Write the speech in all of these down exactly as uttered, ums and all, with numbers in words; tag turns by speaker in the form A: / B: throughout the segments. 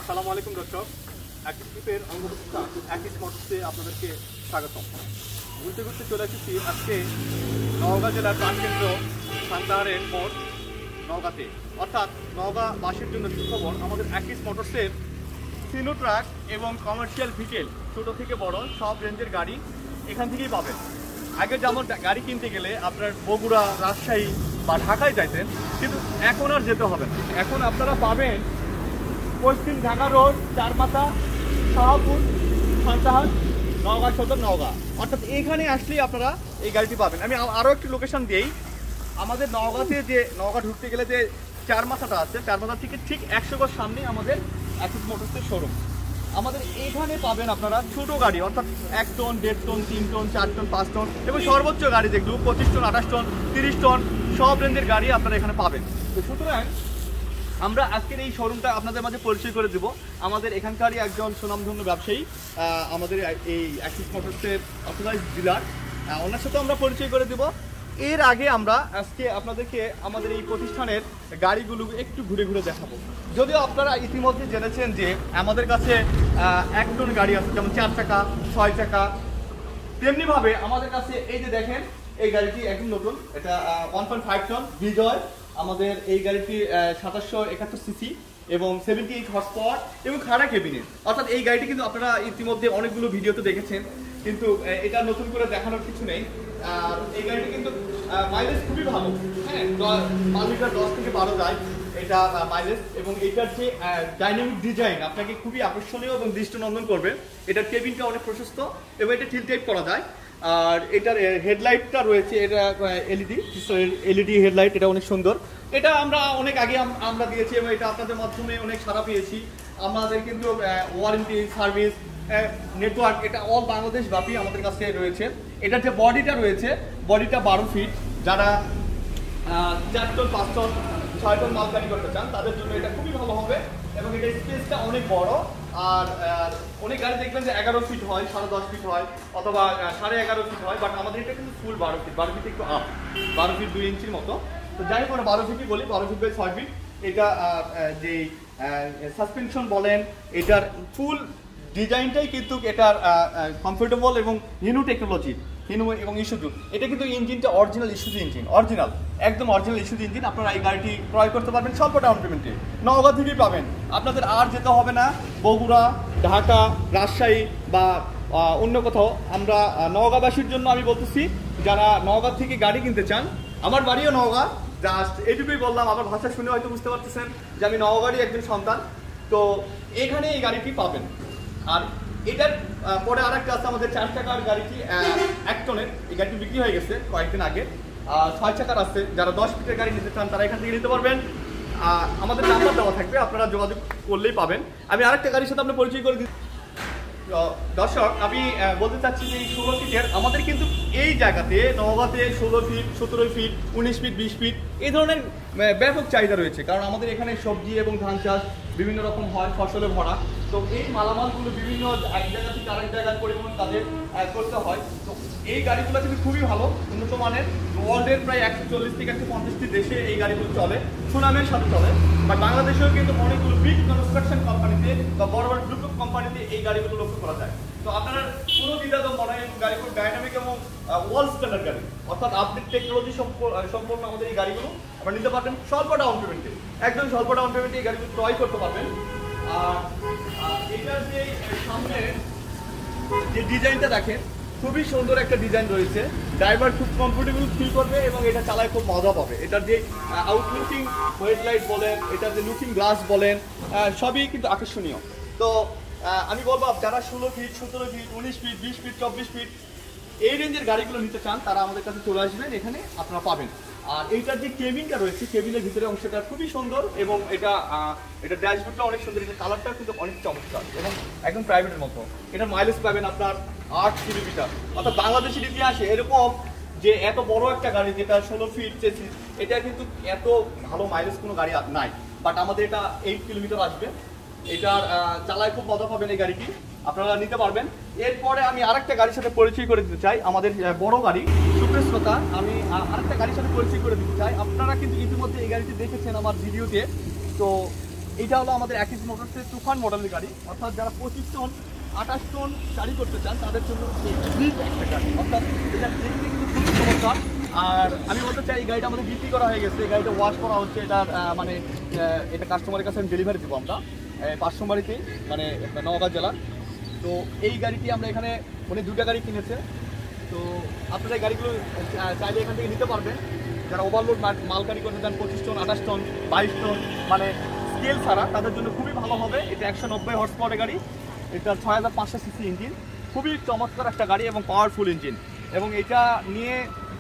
A: আসসালামু আলাইকুম দর্শক, একটি ট্রিপের অঙ্গভুক্তা একটি মটরসে আপনাদেরকে স্বাগতম। ঘুরতে ঘুরতে চলে এসেছি আজকে নওগাঁ জেলার প্রাণকেন্দ্র সান্তাহারের মোড় নওগাঁতে, অর্থাৎ নওগাঁ বাসের জন্য সুখবর। আমাদের একটি মটরসের সিনো ট্রাক এবং কমার্শিয়াল ভিকেল ছোটো থেকে বড় সব রেঞ্জের গাড়ি এখান থেকেই পাবেন। আগে যেমন গাড়ি কিনতে গেলে আপনার বগুড়া, রাজশাহী বা ঢাকায় যাইতেন, কিন্তু এখন আর যেতে হবে না। এখন আপনারা পাবেন পশ্চিম ঢাকা রোড, চারমাথা, শাহপুর, সান্তাহার, নওগাঁ সদর, নওগাঁ, অর্থাৎ এইখানে আসলেই আপনারা এই গাড়িটি পাবেন। আমি আরও একটি লোকেশন দিই। আমাদের নওগাঁতে যে নওগাঁ ঢুকতে গেলে যে চারমাথাটা আছে, চারমাথা থেকে ঠিক একশো গজ সামনে আমাদের অ্যাক্সিস মোটরসের শোরুম। আমাদের এইখানে পাবেন আপনারা ছোটো গাড়ি, অর্থাৎ এক টন, দেড় টন, তিন টন, চার টন, পাঁচ টন এবং সর্বোচ্চ গাড়ি যেগুলো পঁচিশ টন, আঠাশ টন, তিরিশ টন সব রেঞ্জের গাড়ি আপনারা এখানে পাবেন। তো সুতরাং আমরা আজকের এই শোরুমটা আপনাদের মাঝে পরিচয় করে দেব। আমাদের এখানকারই একজন সুনামধন্য ব্যবসায়ী, আমাদের এই অ্যাক্সিস মোটরসের অথরাইজ ডিলার, ওনার সাথে আমরা পরিচয় করে দেব। এর আগে আমরা আজকে আপনাদেরকে আমাদের এই প্রতিষ্ঠানের গাড়িগুলো একটু ঘুরে ঘুরে দেখাবো। যদিও আপনারা ইতিমধ্যে জেনেছেন যে আমাদের কাছে এক টন গাড়ি আছে, যেমন চার চাকা, ছয় চাকা। তেমনিভাবে আমাদের কাছে এই যে দেখেন, এই গাড়িটি একদম নতুন, এটা one point five ton Bijoy. আমাদের এই গাড়িটি সাতাশশো একাত্তর সিসি এবং সেভেন্টি এইট হর্স পাওয়ার এবং খাড়া কেবিনের। অর্থাৎ এই গাড়িটি কিন্তু আপনারা ইতিমধ্যে অনেকগুলো ভিডিওতে দেখেছেন, কিন্তু এটা নতুন করে দেখানোর কিছু নেই। এই গাড়িটি কিন্তু মাইলেজ খুবই ভালো, হ্যাঁ, পাঁচ লিটার দশ থেকে বারো যায় এটা মাইলেজ। এবং এটার যে ডাইনামিক ডিজাইন আপনাকে খুবই আকর্ষণীয় এবং দৃষ্টিনন্দন করবে। এটার কেবিনটা অনেক প্রশস্ত এবং এটা টিল টাইপ করা যায়। আর এটার হেডলাইটটা রয়েছে, এটা এলইডি এলইডি হেডলাইট, এটা অনেক সুন্দর। এটা আমরা অনেক আগে আমরা দিয়েছি এবং এটা আপনাদের মাধ্যমে অনেক সাড়া পেয়েছি। আমাদের কিন্তু ওয়ারেন্টি, সার্ভিস, নেটওয়ার্ক এটা অল বাংলাদেশ ব্যাপী আমাদের কাছে রয়েছে। এটার যে বডিটা রয়েছে, বডিটা বারো ফিট। যারা চার টন, পাঁচ টন, ছয় টন মাল গাড়ি করতে চান তাদের জন্য এটা খুবই ভালো হবে। এবং এটা স্পেসটা অনেক বড়। আর অনেক গাড়ি দেখবেন যে এগারো ফিট হয়, সাড়ে দশ ফিট হয়, অথবা সাড়ে এগারো ফিট হয়, বাট আমাদের এটা কিন্তু ফুল বারো ফিট। বারো ফিট একটু আপ, বারো ফিট দুই ইঞ্চির মতো। তো যাই হোক, বারো ফিটই বলি, বারো ফিট বাই ছয় ফিট। এটা যে সাসপেনশন বলেন, এটার ফুল ডিজাইনটাই কিন্তু এটার কমফোর্টেবল এবং হিনু টেকনোলজি, হিনু এবং ইস্যুজু। এটা কিন্তু ইঞ্জিনটা অরিজিনাল ইস্যুজু ইঞ্জিন, অরিজিনাল একদম অরিজিনাল ইস্যুজু ইঞ্জিন। আপনারা এই গাড়িটি ক্রয় করতে পারবেন স্বল্প ডাউন পেমেন্টে, নওগাঁ থেকেই পাবেন। আপনাদের আর যেতে হবে না বগুড়া, ঢাকা, রাজশাহী বা অন্য কোথাও। আমরা নওগাঁবাসীর জন্য আমি বলতেছি, যারা নওগাঁ থেকে গাড়ি কিনতে চান, আমার বাড়িও নওগাঁ, জাস্ট এইটুকুই বললাম। আমার ভাষা শুনে হয়তো বুঝতে পারতেছেন যে আমি নওগাঁরই একজন সন্তান। তো এখানে এই গাড়িটি পাবেন। আর এটার পরে আরেকটা আছে আমাদের চার চাকার গাড়িটি, এক টনের। এই গাড়িটি বিক্রি হয়ে গেছে কয়েকদিন আগে। ছয় চাকার আছে, যারা দশ ফিটের গাড়ি নিতে চান তারা এখান থেকে নিতে পারবেন। আমাদের নাম্বার দেওয়া থাকবে, আপনারা যোগাযোগ করলেই পাবেন। আমি আরেকটা গাড়ির সাথে আপনার পরিচয় করে দিই। দর্শক, আমি বলতে চাচ্ছি যে এই ষোলো ফিটের আমাদের কিন্তু এই জায়গাতে নওগাঁতে ষোলো ফিট, সতেরো ফিট, উনিশ ফিট, বিশ ফিট এই ধরনের ব্যাপক চাহিদা রয়েছে। কারণ আমাদের এখানে সবজি এবং ধান চাষ বিভিন্ন রকম হয়, ফসলে ভরা। তো এই মালামালগুলো বিভিন্ন এক জায়গা থেকে আরেক জায়গায় পরিবহন তাদের করতে হয়। তো এই গাড়িগুলো কিন্তু খুবই ভালো, উন্নত মানের। ওয়ার্ল্ডের প্রায় একশো চল্লিশ থেকে একশো পঞ্চাশটি দেশে এই গাড়িগুলো চলে, সুনামের সাথে চলে। বাট বাংলাদেশেও কিন্তু অনেকগুলো বিগ কনস্ট্রাকশন কোম্পানিতে বা বড় বড় গ্রুপ অফ কোম্পানিতে এই গাড়িগুলো লক্ষ্য করা যায়। তো আপনারা কোনো দ্বিধাদ্বন্দ্ব নয়, এবং গাড়ি খুব ডাইনামিক এবং ওয়ার্ল্ড স্ট্যান্ডার্ড গাড়ি, অর্থাৎ আপডেট টেকনোলজি সম্পূর্ণ আমাদের এই গাড়িগুলো আপনারা নিতে পারবেন স্বল্প ডাউন পেমেন্টে। একদম স্বল্প ডাউন পেমেন্টে এই গাড়িগুলো ক্রয় করতে পারবেন। আর এটার যে সামনে যে ডিজাইনটা দেখেন, খুবই সুন্দর একটা ডিজাইন রয়েছে। ড্রাইভার খুব কমফোর্টেবল ফিল করবে এবং এটা চালায় খুব মজা পাবে। এটার যে আউটলুকিং হেডলাইট বলেন, এটার যে লুকিং গ্লাস বলেন, সবই কিন্তু আকর্ষণীয়। তো আমি বলবো, যারা ষোলো ফিট, সতেরো ফিট, উনিশ ফিট, বিশ ফিট, চব্বিশ ফিট এই রেঞ্জের গাড়িগুলো নিতে চান তারা আমাদের কাছে চলে আসবেন, এখানে আপনারা পাবেন। আর এইটার যে কেবিনটা রয়েছে, কেবিনের ভিতরে অংশটা খুবই সুন্দর এবং এটা এটা ড্যাশবোর্ডটা অনেক সুন্দর। এটা কালারটা কিন্তু অনেক চমৎকার এবং একদম প্রাইভেটের মতো। এটা মাইলেজ পাবেন আপনার আট কিলোমিটার। অর্থাৎ বাংলাদেশের ইতিহাসে এরকম যে এত বড় একটা গাড়ি যেটা ষোলো ফিট চেসিস, এটা কিন্তু এত ভালো মাইলেজ কোনো গাড়ি নাই। বাট আমাদের এটা এইট কিলোমিটার আসবে। এটার চালায় খুব মজা পাবেন এই গাড়িটি, আপনারা নিতে পারবেন। এরপরে আমি আরেকটা গাড়ির সাথে পরিচয় করে দিতে চাই, আমাদের বড় গাড়ি সুপ্রিয় শ্রোতা। আমি আরেকটা গাড়ির সাথে পরিচয় করে দিতে চাই। আপনারা কিন্তু ইতিমধ্যে এই গাড়িটি দেখেছেন আমার ভিডিওতে। তো এইটা হলো আমাদের একিস মোটরসের তুফান মডেলের গাড়ি, অর্থাৎ যারা পঁচিশ টন আঠাশ টন গাড়ি করতে চান তাদের জন্য একটা গাড়ি, অর্থাৎ এটা দেখতে কিন্তু খুবই চমৎকার। আর আমি বলতে চাই এই গাড়িটা আমাদের বিক্রি করা হয়ে গেছে, এই গাড়িটা ওয়াশ করা হচ্ছে, এটা মানে এটা কাস্টমারের কাছে আমি ডেলিভারি দেবো আমরা পাঁচশো বাড়িতে, মানে নওগাঁ জেলার। তো এই গাড়িটি আমরা এখানে উনি দুটা গাড়ি কিনেছে, তো আপনারা এই গাড়িগুলো চাইলে এখান থেকে নিতে পারবেন। যারা ওভারলোড মাল গাড়ি করতে চান পঁচিশ টন আঠাশ টন বাইশ টন মানে স্কেল ছাড়া, তাদের জন্য খুবই ভালো হবে। এটা একশো নব্বই হর্স পাওয়ারের গাড়ি, এটা ছয় হাজার পাঁচশো সিসি ইঞ্জিন, খুবই চমৎকার একটা গাড়ি এবং পাওয়ারফুল ইঞ্জিন। এবং এটা নিয়ে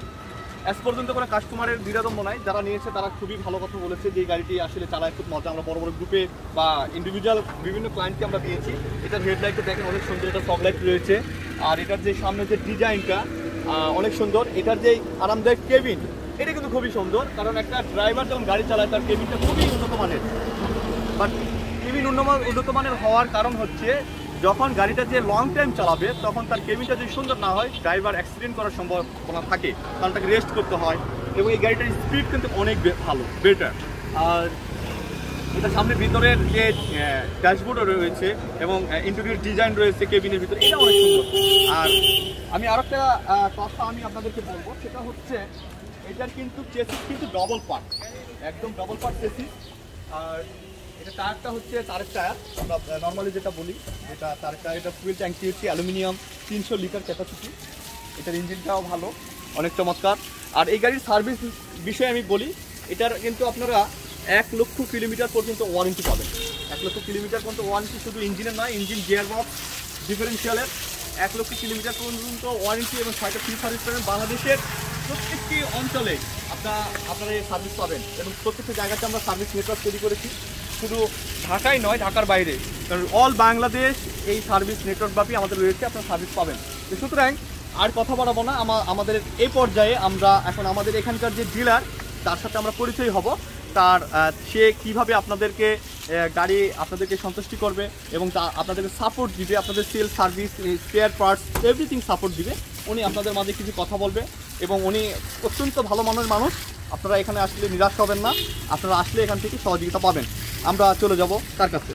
A: এস পর্যন্ত কোনো কাস্টমারের বিরাদম্ব নাই, যারা নিয়েছে তারা খুবই ভালো কথা বলেছে যে এই গাড়িটি আসলে চালায় খুব মজা। আমরা বড় বড় গ্রুপে বা ইন্ডিভিজুয়াল বিভিন্ন ক্লায়েন্টকে আমরা দিয়েছি। এটার হেডলাইটটা দেখেন অনেক সুন্দর, এটা ফগ লাইট রয়েছে। আর এটার যে সামনে যে ডিজাইনটা অনেক সুন্দর, এটার যে আরামদায়ক কেবিন এটা কিন্তু খুবই সুন্দর, কারণ একটা ড্রাইভার যখন গাড়ি চালায় তার কেবিনটা খুবই উন্নত মানের। বাট কেবিন উন্নত মানের হওয়ার কারণ হচ্ছে যখন গাড়িটা যে লং টাইম চালাবে তখন তার কেবিনটা যদি সুন্দর না হয় ড্রাইভার অ্যাক্সিডেন্ট করার সম্ভাবনা থাকে, কারণ তাকে রেস্ট করতে হয়। এবং এই গাড়িটার স্পিড কিন্তু অনেক ভালো, বেটার। আর এটা সামনে ভিতরের যে ড্যাশবোর্ডও রয়েছে এবং ইন্টেরিয়র ডিজাইন রয়েছে কেবিনের ভিতরে, এটা অনেক সুন্দর। আর আমি আর একটা কথা আমি আপনাদেরকে বলবো, সেটা হচ্ছে এটার কিন্তু চেসিস কিন্তু ডবল পার্ট, একদম ডবল পার্ট চেসিস। আর এটা টায়ারটা হচ্ছে তারের টায়ার, আমরা নর্মালি যেটা বলি এটা তারের টায়ার। এটা ফুয়েল ট্যাঙ্কি হচ্ছে অ্যালুমিনিয়াম, তিনশো লিটার ক্যাপাসিটি। এটার ইঞ্জিনটাও ভালো, অনেক চমৎকার। আর এই গাড়ির সার্ভিস বিষয়ে আমি বলি, এটার কিন্তু আপনারা এক লক্ষ কিলোমিটার পর্যন্ত ওয়ারেন্টি পাবেন। এক লক্ষ কিলোমিটার পর্যন্ত ওয়ারেন্টি শুধু ইঞ্জিনের নয়, ইঞ্জিন গিয়ার বক্স ডিফারেন্সিয়ালের এক লক্ষ কিলোমিটার পর্যন্ত ওয়ারেন্টি এবং ছয়টা ফ্রি সার্ভিস পাবেন। বাংলাদেশের প্রত্যেকটি অঞ্চলে আপনার আপনারা এই সার্ভিস পাবেন এবং প্রত্যেকটি জায়গাতে আমরা সার্ভিস নেটওয়ার্ক তৈরি করেছি, শুধু ঢাকায় নয় ঢাকার বাইরে, কারণ অল বাংলাদেশ এই সার্ভিস নেটওয়ার্কব্যাপী আমাদের রয়েছে, আপনারা সার্ভিস পাবেন। তো সুতরাং আর কথা বাড়াবো না, আমাদের এই পর্যায়ে আমরা এখন আমাদের এখানকার যে ডিলার তার সাথে আমরা পরিচয় হব, তার সে কিভাবে আপনাদেরকে গাড়ি আপনাদেরকে সন্তুষ্টি করবে এবং তা আপনাদেরকে সাপোর্ট দিবে, আপনাদের sale service spare parts everything support দিবে। উনি আপনাদের মাঝে কিছু কথা বলবে এবং উনি অত্যন্ত ভালো মানের মানুষ। আপনারা এখানে আসলে নিরাশ হবেন না, আপনারা আসলে এখান থেকে সহযোগিতা পাবেন। আমরা চলে যাব তার কাছে।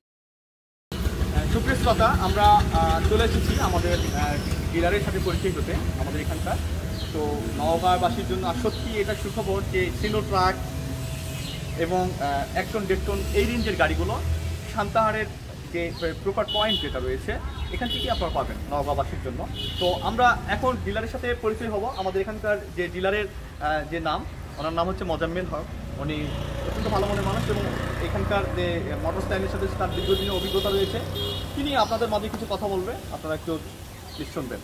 A: সুপ্রিয় শ্রোতা, আমরা চলে এসেছি আমাদের ডিলারের সাথে পরিচয় হতে আমাদের এখানকার। তো নওগাঁবাসীর জন্য আর সত্যি এটা সুখবর যে সিনো ট্রাক এবং এক টন দেড় টন এই রেঞ্জের গাড়িগুলো সান্তাহারের যে প্রপার পয়েন্ট যেটা রয়েছে এখান থেকেই আপনারা পাবেন নওগাঁবাসীর জন্য। তো আমরা এখন ডিলারের সাথে পরিচয় হব। আমাদের এখানকার যে ডিলারের যে নাম, ওনার নাম হচ্ছে মোজাম্মেল হক। উনি অত্যন্ত ভালো মনের মানুষ এবং এখানকার যে মটরস লাইনের সাথে তার দীর্ঘদিনের অভিজ্ঞতা রয়েছে। তিনি আপনাদের মাঝে কিছু কথা বলবে, আপনারা একটু প্লিজ শুনবেন।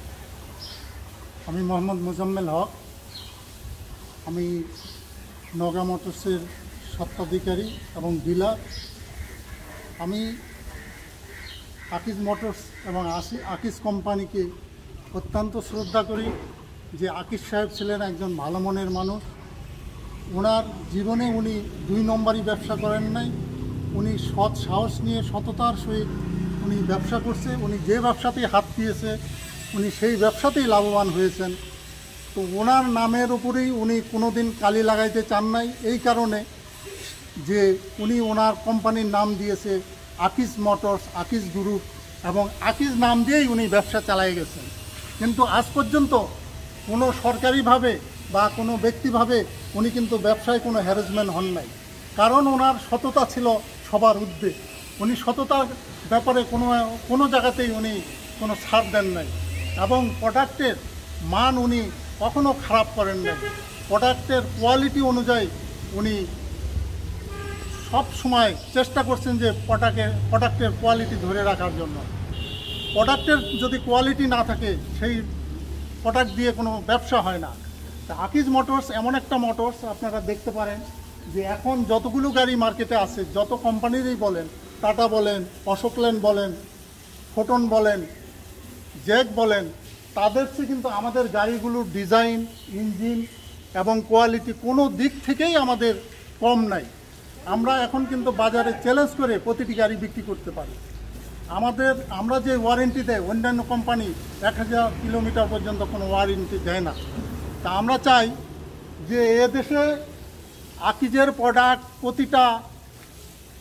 B: আমি মোহাম্মদ মোজাম্মেল হক, আমি নওগাঁ মোটরসের স্বত্বাধিকারী এবং ডিলার। আমি আকিজ মোটরস এবং আকিজ কোম্পানিকে অত্যন্ত শ্রদ্ধা করি, যে আকিজ সাহেব ছিলেন একজন ভালো মনের মানুষ। ওনার জীবনে উনি দুই নম্বরই ব্যবসা করেন নাই, উনি সৎ সাহস নিয়ে সততার সহিত উনি ব্যবসা করছে। উনি যে ব্যবসাতেই হাত দিয়েছে উনি সেই ব্যবসাতেই লাভবান হয়েছেন। তো ওনার নামের উপরেই উনি কোনো দিন কালি লাগাইতে চান নাই, এই কারণে যে উনি ওনার কোম্পানির নাম দিয়েছে আকিজ মোটরস, আকিজ গ্রুপ, এবং আকিজ নাম দিয়েই উনি ব্যবসা চালিয়ে গেছেন। কিন্তু আজ পর্যন্ত কোনো সরকারিভাবে বা কোনো ব্যক্তিভাবে উনি কিন্তু ব্যবসায় কোনো হ্যারাসমেন্ট হন নাই, কারণ ওনার সততা ছিল সবার ঊর্ধ্বে। উনি সততার ব্যাপারে কোনো কোনো জায়গাতেই উনি কোনো ছাড় দেন নাই এবং প্রোডাক্টের মান উনি কখনো খারাপ করেন নাই। প্রোডাক্টের কোয়ালিটি অনুযায়ী উনি সব সময় চেষ্টা করছেন যে প্রোডাক্টের প্রোডাক্টের কোয়ালিটি ধরে রাখার জন্য। প্রোডাক্টের যদি কোয়ালিটি না থাকে সেই প্রোডাক্ট দিয়ে কোনো ব্যবসা হয় না। তা আকিজ মোটরস এমন একটা মোটরস, আপনারা দেখতে পারেন যে এখন যতগুলো গাড়ি মার্কেটে আছে, যত কোম্পানিরই বলেন, টাটা বলেন, অশোক লেল্যান্ড বলেন, ফোটন বলেন, জ্যাক বলেন, তাদের চেয়ে কিন্তু আমাদের গাড়িগুলোর ডিজাইন, ইঞ্জিন এবং কোয়ালিটি কোনো দিক থেকেই আমাদের কম নাই। আমরা এখন কিন্তু বাজারে চ্যালেঞ্জ করে প্রতিটি গাড়ি বিক্রি করতে পারি। আমাদের আমরা যে ওয়ারেন্টি দেয়, অন্যান্য কোম্পানি এক হাজার কিলোমিটার পর্যন্ত কোনো ওয়ারেন্টি দেয় না। তা আমরা চাই যে এদেশে আকিজের প্রোডাক্ট প্রতিটা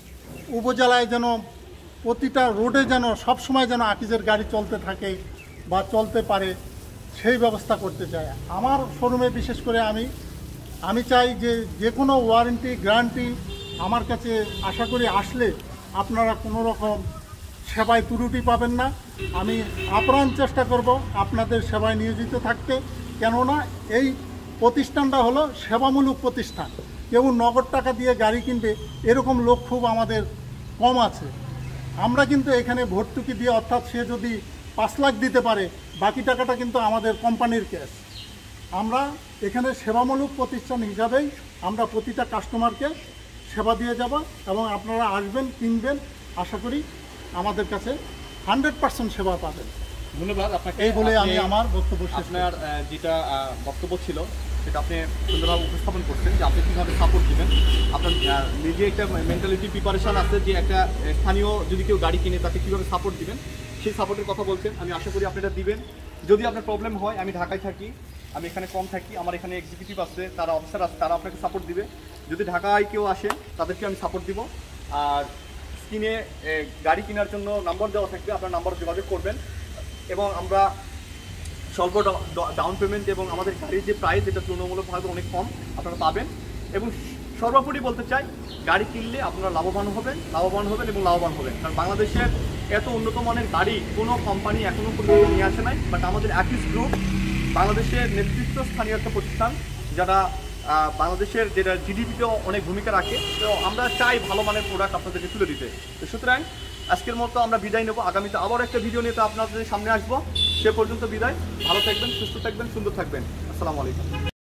B: উপজেলায় যেন প্রতিটা রোডে যেন সবসময় যেন আকিজের গাড়ি চলতে থাকে বা চলতে পারে, সেই ব্যবস্থা করতে চাই। আমার শোরুমে বিশেষ করে আমি আমি চাই যে যে কোনো ওয়ারেন্টি গ্যারান্টি আমার কাছে আশা করি আসলে আপনারা কোনো রকম সেবায় ত্রুটি পাবেন না। আমি আপ্রাণ চেষ্টা করব আপনাদের সেবায় নিয়োজিত থাকতে, কেননা এই প্রতিষ্ঠানটা হলো সেবামূলক প্রতিষ্ঠান। কেউ নগদ টাকা দিয়ে গাড়ি কিনবে এরকম লোক খুব আমাদের কম আছে। আমরা কিন্তু এখানে ভর্তুকি দিয়ে, অর্থাৎ সে যদি পাঁচ লাখ দিতে পারে বাকি টাকাটা কিন্তু আমাদের কোম্পানির ক্যাশ। আমরা এখানে সেবামূলক প্রতিষ্ঠান হিসাবেই আমরা প্রতিটা কাস্টমারকে সেবা দিয়ে যাব এবং আপনারা আসবেন, কিনবেন, আশা করি আমাদের কাছে হান্ড্রেড পার্সেন্ট সেবা পাবেন।
A: ধন্যবাদ আপনাকে।
B: এই বলে আমি আমার বক্তব্য শেষ করছি।
A: আপনার যেটা বক্তব্য ছিল সেটা আপনি সুন্দরভাবে উপস্থাপন করছেন যে আপনি কীভাবে সাপোর্ট দেবেন। আপনার নিজে একটা মেন্টালিটি প্রিপারেশান আছে যে একটা স্থানীয় যদি কেউ গাড়ি কিনে তাকে কীভাবে সাপোর্ট দিবেন, সেই সাপোর্টের কথা বলছেন। আমি আশা করি আপনারা দিবেন। যদি আপনার প্রবলেম হয়, আমি ঢাকায় থাকি, আমি এখানে কম থাকি, আমার এখানে এক্সিকিউটিভ আছে, তারা অফিসার আছে, তারা আপনাকে সাপোর্ট দিবে। যদি ঢাকায় কেউ আসে তাদেরকে আমি সাপোর্ট দিব। আর স্ক্রিনে গাড়ি কেনার জন্য নাম্বার দেওয়া থাকবে, আপনার নাম্বার যোগাযোগ করবেন এবং আমরা স্বল্প ডাউন পেমেন্ট এবং আমাদের গাড়ির যে প্রাইস এটা তুলনামূলকভাবে অনেক কম আপনারা পাবেন। এবং সর্বোপরি বলতে চাই, গাড়ি কিনলে আপনারা লাভবান হবেন লাভবান হবেন এবং লাভবান হবেন। কারণ বাংলাদেশের এত উন্নত মানের গাড়ি কোনো কোম্পানি এখনও পর্যন্ত নিয়ে আসে নাই। বাট আমাদের অ্যাকিস গ্রুপ বাংলাদেশের নেতৃত্ব স্থানীয় একটা প্রতিষ্ঠান, যারা বাংলাদেশের যেটা জিডিপিতেও অনেক ভূমিকা রাখে। তো আমরা চাই ভালো মানের প্রোডাক্ট আপনাদেরকে তুলে দিতে। তো সুতরাং আজকের মতো আমরা বিদায় নেব। আগামীতে আবার একটা ভিডিও নিয়ে তো আপনাদের সামনে আসবো। সে পর্যন্ত বিদায়। ভালো থাকবেন, সুস্থ থাকবেন, সুন্দর থাকবেন। আসসালামু আলাইকুম।